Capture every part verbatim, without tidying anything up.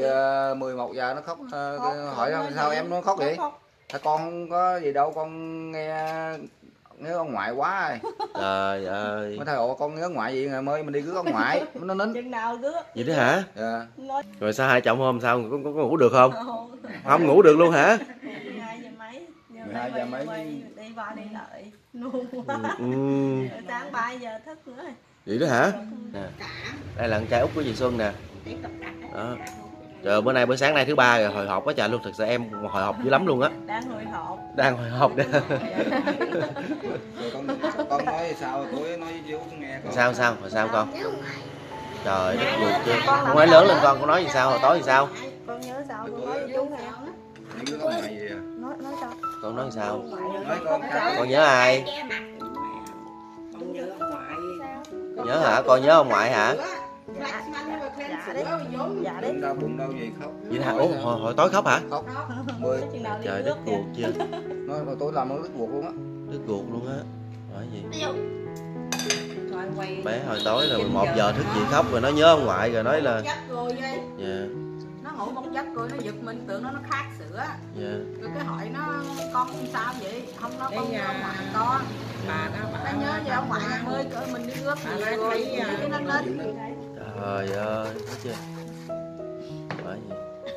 uh, mười một giờ nó khóc, uh, khóc hỏi nó sao em nó khóc vậy? Thôi con không có gì đâu, con nghe nhớ ông ngoại quá rồi. Trời ơi. Mới thôi con nhớ ngoại gì ngày mới mình đi rước ông ngoại, nó nín. Chừng nào rước. Vậy đó hả? Dạ. Rồi sao hai chồng hôm sao có, có, có ngủ được không? Không, không ngủ được luôn hả? hai giờ mấy. mười hai giờ mấy đi qua đi lại. Nôn quá. Ừ. Sáng ba giờ thức nữa rồi. Vậy đó hả? Nè. Đây là con trai út của chị Xuân nè. Đó. Trời, bữa nay bữa sáng nay thứ ba rồi, hồi hộp quá trời luôn, thật sự em hồi hộp dữ lắm luôn á. Đang hồi hộp. Đang hồi hộp đó. Rồi con con nói sao tối nói với chú nghe con. Sao sao? Rồi sao con? Trời đất ruột chưa. Con nói lớn lên con, con nói gì sao, hồi tối gì sao? Con nhớ sao con nói với chú nghe. Đi rước ông ngoại gì à? Nói nói sao? Con nói sao? Nói con Con nhớ ai? Con nhớ ông ngoại. Nhớ hả? Con nhớ ông ngoại hả? Dạ, dạ đấy. Dạ đấy. đau bụng đau gì khóc. Vậy hả? Ủa, hồi, hồi tối khóc hả? Khóc. Mười. Trời đất ruột chưa. Nói hồi tối làm nó đứt ruột luôn á. Đứt ruột luôn á. Nói gì? Thôi quay. Bé hồi tối là mười một giờ thức dậy khóc rồi nó nhớ ông ngoại rồi nói là. Rồi vậy. Dạ. Nó ngủ một giấc rồi nó giật mình tưởng nó nó khát sữa. Dạ. Rồi cái hỏi nó con sao vậy? Không nó con nhớ ông ngoại con. Bà đó bà. Nó nhớ về ông ngoại mới cỡ mình đi ướp gì rồi cái nó lên. Trời ơi, thấy chưa? Bởi gì?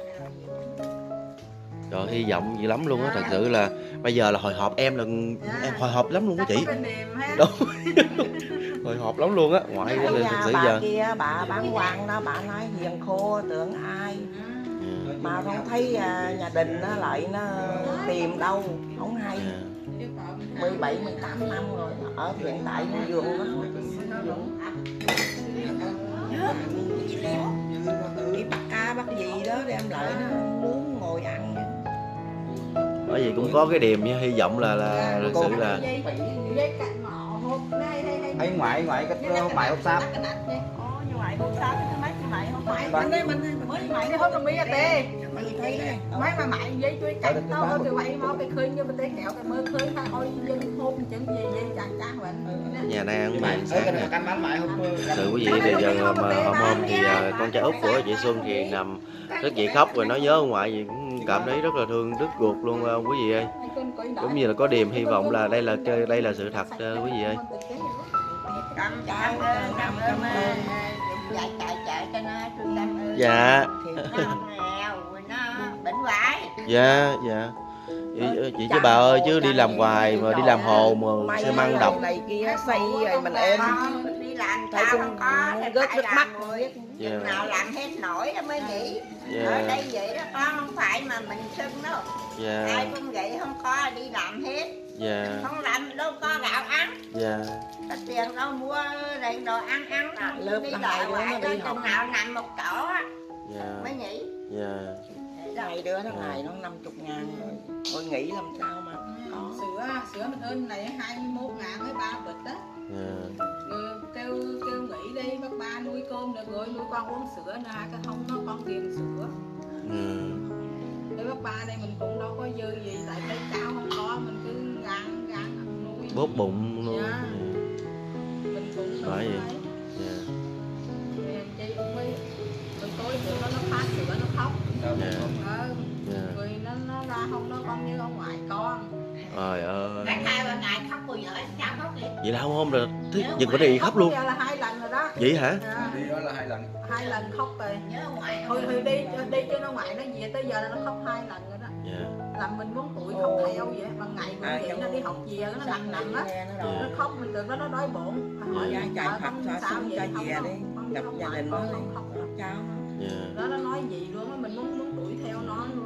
Trời, hy vọng gì lắm luôn á, thật sự là bây giờ là hồi hộp em là em hồi hộp lắm luôn á chị. Đúng. Hồi hộp lắm luôn á, ngoại là thật sự bà giờ. kia bà bán hoàng đó, bà nói hiền khô tưởng ai Yeah. mà không thấy à, nhà đình nó lại nó tìm đâu không hay. Yeah. Mười bảy mười tám năm rồi ở hiện tại nó giường nó đi bắt cá bắt gì đó đem lại nó nướng ngồi ăn. Bởi vì cũng có cái điềm nha, hy vọng là là thực sự là Thấy ngoại ngoại cái hôm ngoại hôm sau. Ồ, như vậy hôm sau cái mấy cái mày hôm ngoại Mình đây mình mới mày nó hốt tao mi tê. Mày thấy đây Mấy mà mày giấy chuối cánh tao hốt từ vậy mà cái khơi như bên tê kẹo cái mơ khơi ha ôi dân hôn chừng gì vậy chàng chàng bệnh. nhà này ăn mày Thấy sáng cái nè. canh bánh ngoại hôm Thực sự quý vị bây giờ mà hôm hôm thì uh, con trai út của chị Xuân thì nằm thức dậy khóc rồi nói nhớ ông ngoại gì cũng cảm thấy rất là thương đứt ruột luôn uh, quý vị ơi. Giống như là có điềm hy vọng là đây là đây là sự thật uh, quý vị ơi. cảm cảm ơn cảm ơn Dạ chạy chạy cho nó trung tâm ơi. Dạ. Nó nghèo rồi nó bệnh hoài. Dạ dạ. Chị, chị chứ bà ơi, chứ đi làm hoài mà đi làm hồ mà xe măng độc này kia xây rồi mình êm Con đi làm sao không có thì rớt phải nước mắt làm rồi. Dạ. Chừng nào làm hết nổi mới nghỉ. Dạ. Ở đây vậy đó con, không phải mà mình sưng đâu. Dạ. Ai cũng vậy, không có đi làm hết. Dạ. Không làm đâu có gạo ăn. Dạ. Có tiền đâu mua đầy đồ ăn ăn đó. Lớp Đi là lại hai đứa hoài nó đó, đi học. chừng nào nằm một chỗ á Dạ. mới nghỉ. Dạ. hai đứa nó ngày nó năm chục ngàn rồi thôi nghĩ làm sao mà có. Sữa sữa mình ơn này hai mươi mốt ngàn với ba bịch đó. Dạ. Ừ, kêu kêu nghỉ đi, bác ba nuôi cơm được rồi, nuôi con uống sữa nè, cái không nó con tiền sữa. Ừ. Để bác ba đây mình cũng đâu có dư gì, tại thấy cháu không có, mình cứ gắng gắng nuôi. Bóp bụng luôn. Dạ. Mình cũng đâu Phải vậy. thấy. Dạ. Chị cũng mới, rồi tối bữa đó nó phát sữa nó khóc. Dạ. Ờ, Dạ. rồi nó nó ra không nó con như ông ngoại con. Trời ơi. Cả hai ba ngày khóc cô vợ sao khóc đi. Vậy là không hôm rồi thích giật bữa đi khóc luôn. Giờ là hai lần rồi đó. Vậy hả? À, Đi đó là hai lần. hai lần khóc rồi. Nhớ ông ngoại. Thôi thôi đi đi cho nó ngoại nó về tới giờ là nó khóc hai lần rồi đó. Dạ. Làm mình muốn tuổi không theo vậy, bằng ngày cũng vậy, nó đi học về nó nằm nằm á, nó khóc mình tưởng nó nó đói bụng. Hỏi Dạ, mình chạy sợ Phật không xóa sao xuống vậy, cho không về đâu, đi, không gặp không gia ngoại đình con nó không khóc đâu. cháu nó. Dạ. Đó nó nói gì luôn á, mình muốn muốn đuổi theo nó luôn.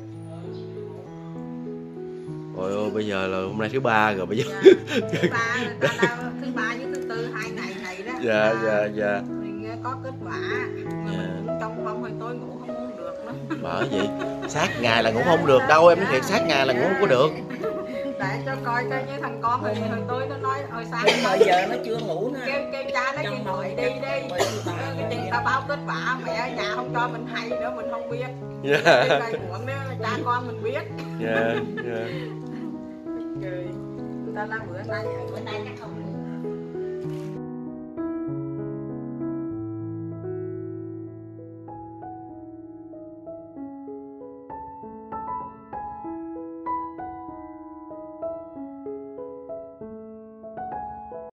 Ôi ôi, bây giờ là hôm nay thứ ba rồi bây giờ. Dạ. Thứ ba ta đâu, thứ ba với thứ tư hai ngày này đó. Dạ À, dạ dạ. mình có kết quả mà Dạ. mình cũng trong vòng hồi tối ngủ không muốn được nữa. Bởi vậy sát ngày là ngủ không được đâu, em nói thiệt, sát ngày là ngủ không có được. Để cho coi coi như thằng con hồi, hồi tối nó nói hồi sáng Bây giờ nó chưa ngủ nữa. kêu kêu cha nó điện thoại đi đi, cái chừng ta báo kết quả mẹ ở nhà không cho mình hay nữa, mình không biết. Dạ. Cái này muộn đó cha con mình biết. Dạ dạ. Cười. Ta la bữa nay Bữa nay chắc không